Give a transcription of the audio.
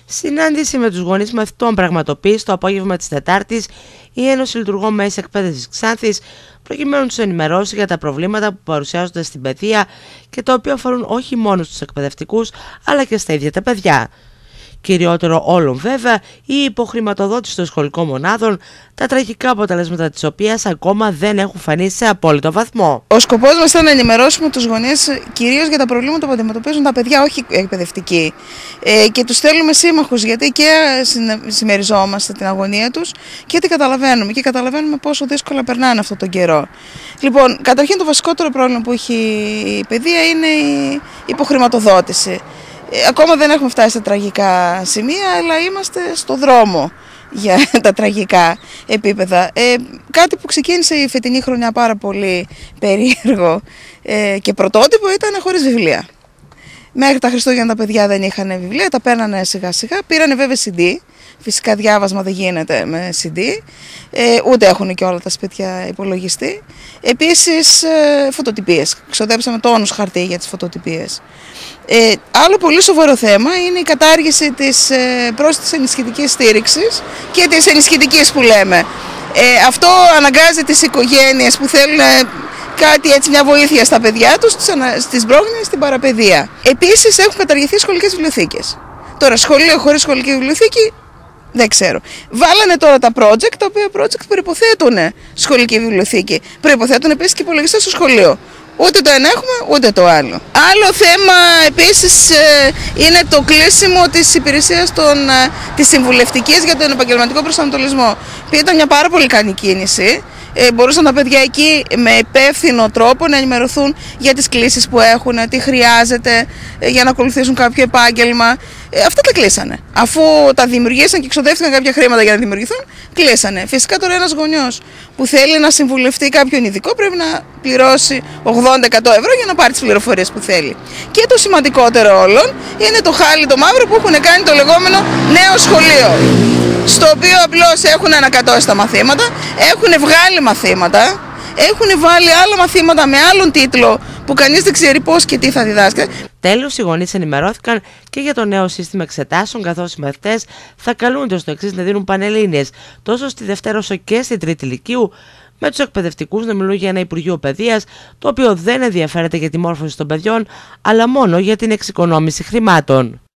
Συνάντηση με τους γονείς μαθητών πραγματοποίησε το απόγευμα της Τετάρτης η Ένωση Λειτουργών Μέσης Εκπαίδευσης Ξάνθης, προκειμένου να τους ενημερώσει για τα προβλήματα που παρουσιάζονται στην παιδεία και τα οποία αφορούν όχι μόνο στους εκπαιδευτικούς αλλά και στα ίδια τα παιδιά. Κυριότερο όλων βέβαια η υποχρηματοδότηση των σχολικών μονάδων, τα τραγικά αποτελέσματα της οποίας ακόμα δεν έχουν φανεί σε απόλυτο βαθμό. Ο σκοπός μας ήταν να ενημερώσουμε τους γονείς κυρίως για τα προβλήματα που αντιμετωπίζουν τα παιδιά, όχι εκπαιδευτικοί. Και τους θέλουμε σύμμαχους, γιατί και συμμεριζόμαστε την αγωνία τους και την καταλαβαίνουμε. Και καταλαβαίνουμε πόσο δύσκολα περνάνε αυτόν τον καιρό. Λοιπόν, καταρχήν το βασικότερο πρόβλημα που έχει η παιδεία είναι η υποχρηματοδότηση. Ακόμα δεν έχουμε φτάσει στα τραγικά σημεία, αλλά είμαστε στο δρόμο για τα τραγικά επίπεδα. Κάτι που ξεκίνησε η φετινή χρονιά πάρα πολύ περίεργο και πρωτότυπο ήταν χωρίς βιβλία. Μέχρι τα Χριστούγεννα τα παιδιά δεν είχαν βιβλία, τα παίρνανε σιγά σιγά, πήρανε βέβαια CD. Φυσικά διάβασμα δεν γίνεται με CD, ούτε έχουν και όλα τα σπίτια υπολογιστή. Επίσης φωτοτυπίες, ξοδέψαμε τόνους χαρτί για τις φωτοτυπίες. Άλλο πολύ σοβαρό θέμα είναι η κατάργηση της πρόσθετης ενισχυτικής στήριξης και της ενισχυτικής που λέμε. Αυτό αναγκάζει τις οικογένειες που θέλουν κάτι έτσι, μια βοήθεια στα παιδιά τους, στις πρόγνιες, στην παραπαιδεία. Επίσης έχουν καταργηθεί σχολικές βιβλιοθήκες. Τώρα σχολείο χωρίς σχολική βιβλιοθήκη δεν ξέρω. Βάλανε τώρα τα project, τα οποία project προϋποθέτουν σχολική βιβλιοθήκη. Προϋποθέτουν επίσης και υπολογιστές στο σχολείο. Ούτε το ένα έχουμε, ούτε το άλλο. Άλλο θέμα επίσης είναι το κλείσιμο της υπηρεσίας της συμβουλευτικής για τον επαγγελματικό προσανατολισμό. Που ήταν μια πάρα πολύ καλή κίνηση. Μπορούσαν τα παιδιά εκεί με υπεύθυνο τρόπο να ενημερωθούν για τις κλήσεις που έχουν, τι χρειάζεται για να ακολουθήσουν κάποιο επάγγελμα. Αυτά τα κλείσανε. Αφού τα δημιουργήσαν και ξοδεύτηκαν κάποια χρήματα για να δημιουργηθούν, κλείσανε. Φυσικά τώρα ένας γονιός που θέλει να συμβουλευτεί κάποιον ειδικό πρέπει να πληρώσει 80-100 ευρώ για να πάρει τις πληροφορίες που θέλει. Και το σημαντικότερο όλων είναι το χάλι το μαύρο που έχουν κάνει το λεγόμενο νέο σχολείο. Στο οποίο απλώς έχουν ανακατώσει τα μαθήματα, έχουν βγάλει μαθήματα, έχουν βάλει άλλα μαθήματα με άλλον τίτλο που κανείς δεν ξέρει πώς και τι θα διδάσκει. Τέλος, οι γονείς ενημερώθηκαν και για το νέο σύστημα εξετάσεων, καθώς οι μαθητές θα καλούνται στο εξής να δίνουν πανελλήνιες τόσο στη Δευτέρα όσο και στη Τρίτη Λυκείου, με τους εκπαιδευτικούς να μιλούν για ένα Υπουργείο Παιδείας το οποίο δεν ενδιαφέρεται για τη μόρφωση των παιδιών, αλλά μόνο για την εξοικονόμηση χρημάτων.